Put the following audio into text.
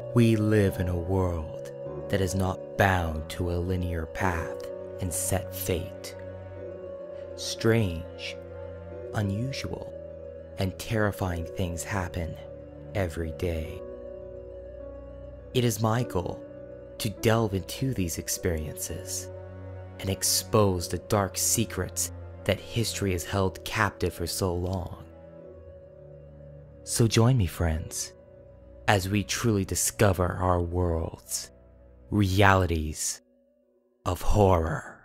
We live in a world that is not bound to a linear path and set fate. Strange, unusual, and terrifying things happen every day. It is my goal to delve into these experiences and expose the dark secrets that history has held captive for so long. So join me, friends, as we truly discover our world's realities of horror.